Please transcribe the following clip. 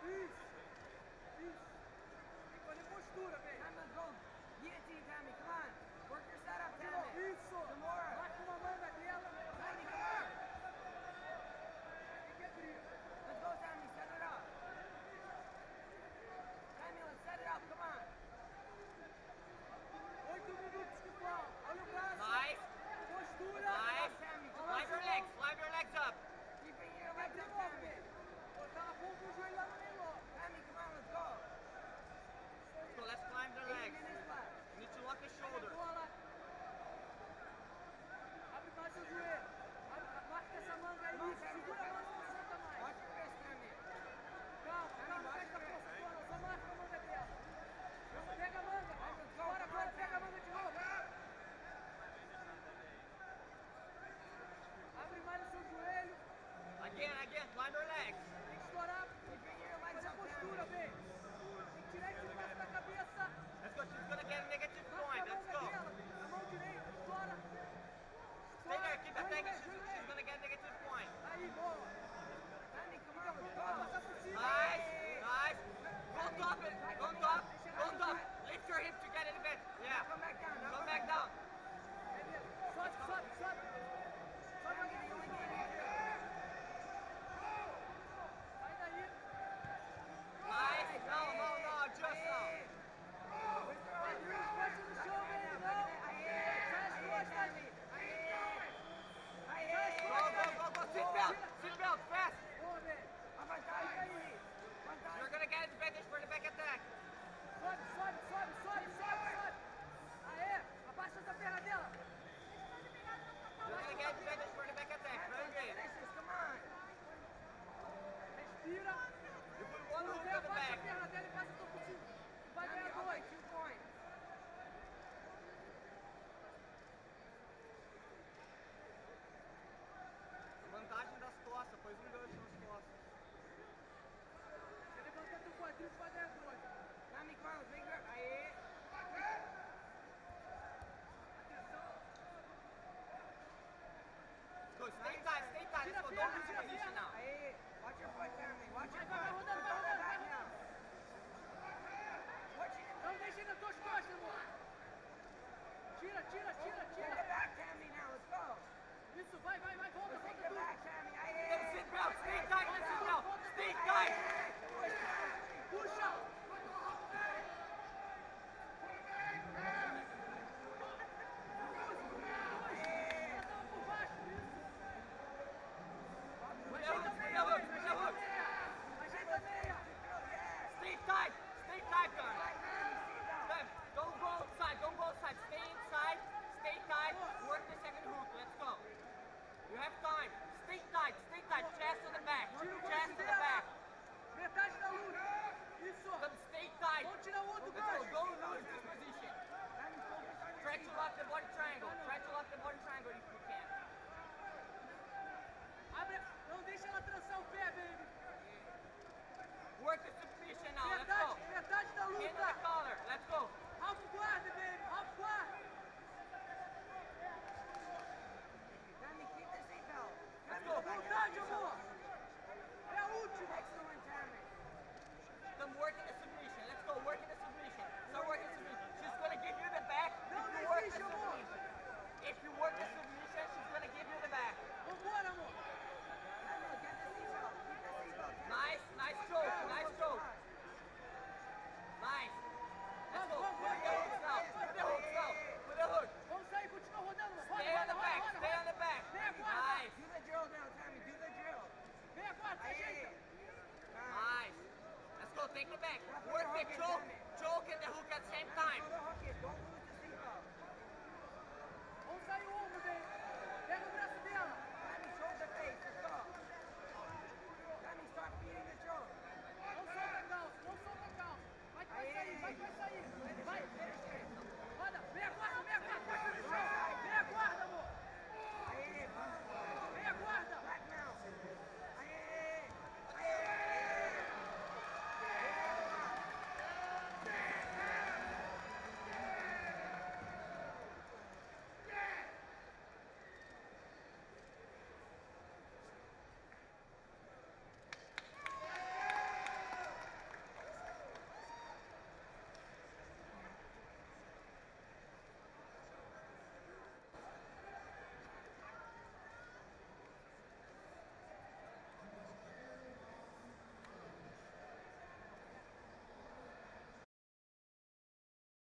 Isso. Isso. Ficou em postura, velho. Come on, go. Guillotine, Tammy, come on. Work your setup, Tammy. Isso. Demora. Vai com uma manga dela. Tammy, come on. Tem que abrir. Let's go, Tammy, set it up. Tammy, let's set it up, come on. 8 minutos que faltam. Olha o braço. Nice. Postura. Nice. Slide your legs up. Keep bringing your Vai legs de up, novo, Tammy. velho. Botar a ponta do joelho lá no meio logo. Tammy, come on, let's go. So let's climb the 8 legs. minutes left. You need to lock the shoulder. Bola. Abre mais seu joelho. Marca essa manga aí. Vamos, Segura a manga, não solta mais. Watch your wrist, Tammy. Calma, calma, fecha a força toda. Só marca a manga dela. Pega a manga. Bora, bora, pega a manga de novo. Abre mais o seu joelho. Again, climb your legs. Tem que estourar. Keep bringing your legs Fazer up, postura, Tammy. velho. Tem que tirar esse braço da cabeça. Let's go, she's gonna get a negative Marca point. a Let's manga go. dela. A mão direita. Estoura. Stay there, keep attacking. Joelho, joelho. She's gonna get a negative point. Aí, boa. Tammy, come on, let's Vai go. passar por cima. Nice, nice. Go top it, go top, go top. Lift your hip to get an event. Yeah. Come back down. Come back down. Beleza. Sobe, sobe, sobe. Sobe Tammy, aqui. the only game you do. Sai daí. Nice. No, just now. Vai vir os pés no chão, velho. Não. Sai as costas. Go. Seatbelt, fast. Boa, velho. A Fica vantagem. aí. You're gonna get advantage for the back attack. Sobe, sobe, sobe, sobe, sobe, sobe. Aê. Abaixa essa perna dela. You're gonna get advantage for the back attack. Very good. Finish this, come on. Respira. You put one hook Abaixa on the a back. perna dela e passa o topo contigo. Vai Tammy, ganhar I'll dois. take 2 points. Vantagem das costas, pôs um gancho nas costas. Você levanta teu quadril e vai ganhar dois. Tammy, come on, let's make her. Aye. Go, stay tight. Let's go, don't lose your position now. Aye. Watch your foot, Tammy. Watch your Vai foot. rodando, vai Don't rodando, go back vai now. Watch it. Não deixe nas tuas costas, amor. Tira, tira, tira, Take tira. it back, Tammy, now. Let's go. Isso, vai, vai, vai. Volta, Take volta it tudo. back, Tammy. Aye. Get a seatbelt. Stay tight, get a seatbelt. Stay tight. Puxa. Ela tava por baixo. Isso. Put the hook, put the hook. Ajeita a meia. Stay tight, guys. Then, don't go outside. Stay inside, stay tight. Work the second hook. Let's go. You have time. Stay tight. Chest to the back. Tira o Chest to the considera. back. Metade da luta. Isso. Then stay tight. Vamos tirar o outro Let's go. gancho. Don't lose this position. Try to lock the body triangle. If you can. Abre. Não deixa ela trançar o pé, baby. Work the submission now. Let's go. Metade da Into the luta. collar. Let's go. Half guard, baby. Half guard. Tammy, keep the seatbelt. Let's go. Vontade, amor. É a última. Excellent, Tammy. Then working the submission. Let's go. Working the submission. Start working the submission. She's gonna give you the back. Não If you work the desiste, amor. submission. If you work the submission, she's gonna give you the back. Vambora, amor. Tammy, get the seatbelt. Keep the seatbelt. Tammy. Nice choke. Nice choke. Nice. Let's go. Put the hooks now. Put the hook. Vamos sair, continua rodando. Roda, Stay on roda, the back. roda, Stay roda. on the back. Vem agora. Nice. Do the drill now, Tammy. Do the drill. Vem agora, se ajeita. Nice. Nice. Let's go. Take the back. Work the choke.